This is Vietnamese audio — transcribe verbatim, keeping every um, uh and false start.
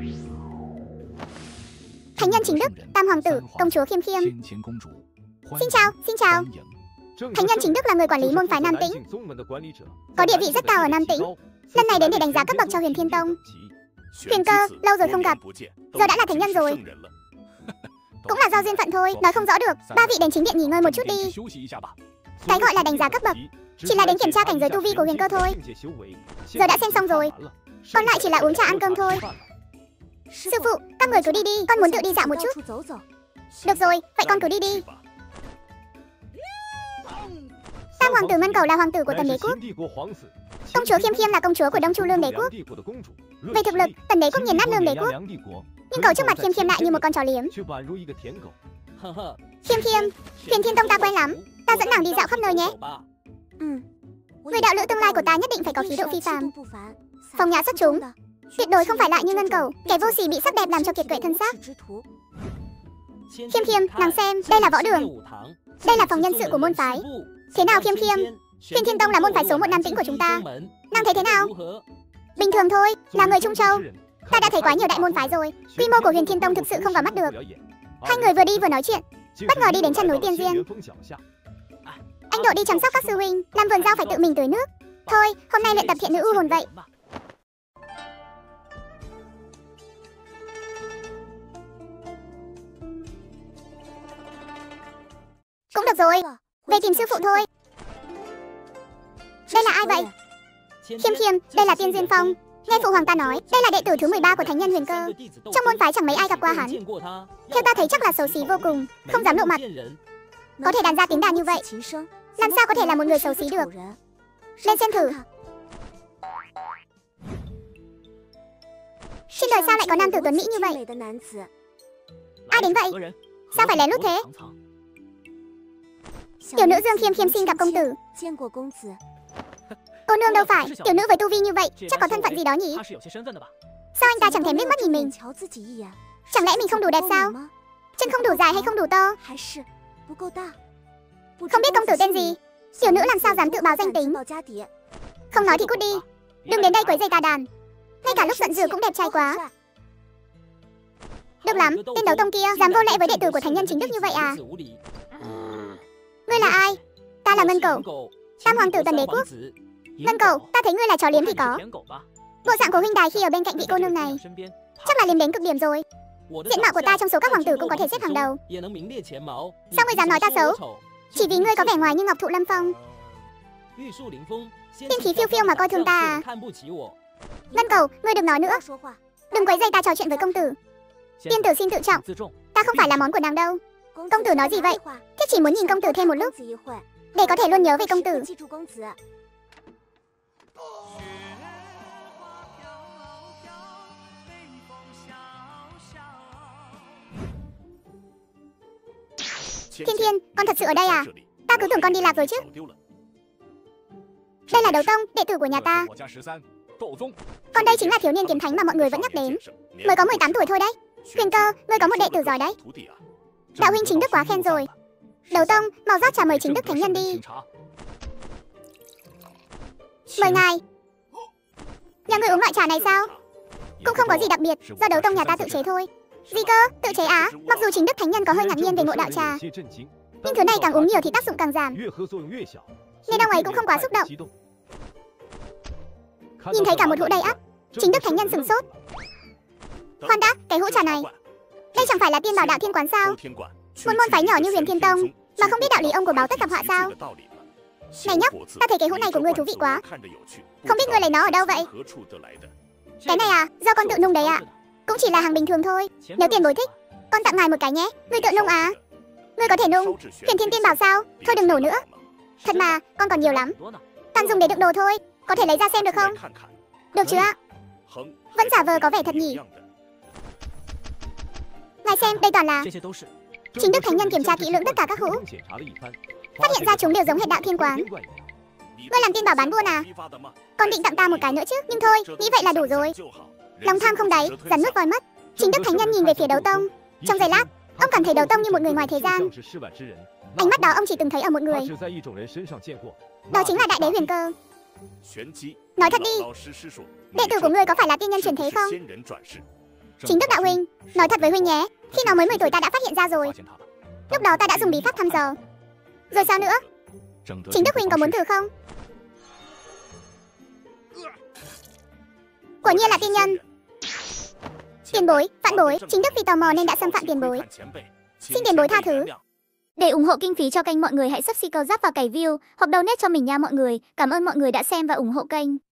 Thánh nhân chính đức, Tam hoàng tử, công chúa Khiêm Khiêm. Xin chào, xin chào. Thánh nhân chính đức là người quản lý môn phái Nam Tĩnh, có địa vị rất cao ở Nam Tĩnh. Lần này đến để đánh giá cấp bậc cho Huyền Thiên Tông. Huyền Cơ, lâu rồi không gặp, giờ đã là thánh nhân rồi. Cũng là do duyên phận thôi, nói không rõ được. Ba vị đến chính điện nghỉ ngơi một chút đi. Cái gọi là đánh giá cấp bậc chỉ là đến kiểm tra cảnh giới tu vi của Huyền Cơ thôi. Giờ đã xem xong rồi, còn lại chỉ là uống trà ăn cơm thôi. Sư phụ, các người cứ đi đi, con muốn tự đi dạo một chút. Được rồi, vậy con cứ đi đi. Tam hoàng tử Mân Cầu là hoàng tử của Tần Đế quốc. Công chúa Khiêm Khiêm là công chúa của Đông Chu Lương Đế quốc. Về thực lực, Tần Đế quốc nghiền nát Lương Đế quốc, nhưng cầu trước mặt Khiêm Khiêm lại như một con chó liếm. Khiêm Khiêm, Huyền Thiên Tông ta quen lắm, ta dẫn nàng đi dạo khắp nơi nhé. Ừ. Người đạo lữ tương lai của ta nhất định phải có khí độ phi phàm, phong nhã xuất chúng, tuyệt đối không phải lại như Ngân Cầu, kẻ vô sỉ bị sắc đẹp làm cho kiệt quệ thân xác. Khiêm Khiêm, nàng xem, đây là võ đường, đây là phòng nhân sự của môn phái. Thế nào Khiêm Khiêm, Huyền Thiên Tông là môn phái số một Nam Tĩnh của chúng ta, nàng thấy thế nào? Bình thường thôi, là người Trung Châu, ta đã thấy quá nhiều đại môn phái rồi, quy mô của Huyền Thiên Tông thực sự không vào mắt được. Hai người vừa đi vừa nói chuyện, bất ngờ đi đến chân núi Tiên Duyên. Anh Độ đi chăm sóc các sư huynh, làm vườn rau phải tự mình tưới nước. Thôi, hôm nay luyện tập thiện nữ u hồn vậy. Cũng được rồi, về tìm sư phụ thôi. Đây là ai vậy? Khiêm Khiêm, đây là Tiên Duyên Phong. Nghe phụ hoàng ta nói, đây là đệ tử thứ mười ba của thánh nhân Huyền Cơ. Trong môn phái chẳng mấy ai gặp qua hắn. Theo ta thấy chắc là xấu xí vô cùng, không dám lộ mặt. Có thể đàn ra tiếng đàn như vậy, làm sao có thể là một người xấu xí được? Lên xem thử. Trên đời sao lại có nam tử tuấn mỹ như vậy? Ai đến vậy? Sao phải lén lút thế? Tiểu nữ Dương Khiêm Khiêm xin gặp công tử. Cô nương đâu phải, tiểu nữ với tu vi như vậy, chắc có thân phận gì đó nhỉ? Sao anh ta chẳng thèm liếc mắt nhìn mình? Chẳng lẽ mình không đủ đẹp sao? Chân không đủ dài hay không đủ to? Không biết công tử tên gì? Tiểu nữ làm sao dám tự báo danh tính? Không nói thì cút đi, đừng đến đây quấy rầy ta đàn. Ngay cả lúc giận dữ cũng đẹp trai quá. Được lắm, tên đấu tông kia dám vô lễ với đệ tử của thánh nhân chính đức như vậy à? Ngươi là ai? Ta là Ngân Cầu, Tam hoàng tử Tần Đế quốc. Ngân Cầu, ta thấy ngươi là chó liếm thì có. Bộ dạng của huynh đài khi ở bên cạnh vị cô nương này chắc là liếm đến cực điểm rồi. Diện mạo của ta trong số các hoàng tử cũng có thể xếp hàng đầu. Sao ngươi dám nói ta xấu? Chỉ vì ngươi có vẻ ngoài như ngọc thụ lâm phong, tiên khí phiêu phiêu mà coi thường ta à? Ngân Cầu, ngươi đừng nói nữa, đừng quấy rầy ta trò chuyện với công tử. Tiên tử xin tự trọng, ta không phải là món của nàng đâu. Công tử nói gì vậy? Thiết chỉ muốn nhìn công tử thêm một lúc, để có thể luôn nhớ về công tử. Thiên Thiên, con thật sự ở đây à? Ta cứ tưởng con đi lạc rồi chứ. Đây là Đấu Tông, đệ tử của nhà ta. Còn đây chính là thiếu niên kiếm thánh mà mọi người vẫn nhắc đến, mới có mười tám tuổi thôi đấy. Huyền Cơ, ngươi có một đệ tử giỏi đấy. Đạo huynh chính đức quá khen rồi. Đấu Tông, mau rót trà mời chính đức thánh nhân đi. Mời ngài. Nhà ngươi uống loại trà này sao? Cũng không có gì đặc biệt, do Đấu Tông nhà ta tự chế thôi. Gì cơ, tự chế á? Mặc dù chính đức thánh nhân có hơi ngạc nhiên về ngộ đạo trà, nhưng thứ này càng uống nhiều thì tác dụng càng giảm, nên ông ấy cũng không quá xúc động. Nhìn thấy cả một hũ đầy ắp, chính đức thánh nhân sửng sốt. Khoan đã, cái hũ trà này, đây chẳng phải là Tiên Bảo Đạo Thiên Quán sao? Một môn phái nhỏ như Huyền Thiên Tông mà không biết đạo lý ông của báo tất gặp họa sao? Này nhóc, ta thấy cái hũ này của ngươi thú vị quá. Không biết ngươi lấy nó ở đâu vậy? Cái này à, do con tự nung đấy ạ. À? Cũng chỉ là hàng bình thường thôi. Nếu tiền bối thích, con tặng ngài một cái nhé. Ngươi tự nung à? Ngươi có thể nung Huyền Thiên Tiên Bảo sao? Thôi đừng nổ nữa. Thật mà, con còn nhiều lắm. Toàn dùng để đựng đồ thôi. Có thể lấy ra xem được không? Được chứ ạ? Vẫn giả vờ có vẻ thật nhỉ? Ngài xem, đây toàn là chính đức thánh nhân kiểm tra kỹ lưỡng tất cả các hũ, phát hiện ra chúng đều giống hệt Đạo Thiên Quán. Ngươi làm Tiên Bảo bán buôn à? Con định tặng ta một cái nữa chứ, nhưng thôi, nghĩ vậy là đủ rồi. Lòng tham không đáy, rắn nuốt voi mất. Chính đức thánh nhân nhìn về phía Đấu Tông. Trong giây lát, ông cảm thấy Đấu Tông như một người ngoài thế gian. Ánh mắt đó ông chỉ từng thấy ở một người, đó chính là Đại Đế Huyền Cơ. Nói thật đi, đệ tử của ngươi có phải là tiên nhân chuyển thế không? Chính Đức Đạo Huynh, nói thật với Huynh nhé, khi nó mới mười tuổi ta đã phát hiện ra rồi. Lúc đó ta đã dùng bí pháp thăm dò. Rồi sao nữa? Chính Đức Huynh có muốn thử không? Quả nhiên là tiên nhân. Tiền bối, vãn bối, chính Đức vì tò mò nên đã xâm phạm tiền bối. Xin tiền bối tha thứ. Để ủng hộ kinh phí cho kênh, mọi người hãy subscribe, câu giáp và cày view hoặc donate cho mình nha mọi người. Cảm ơn mọi người đã xem và ủng hộ kênh.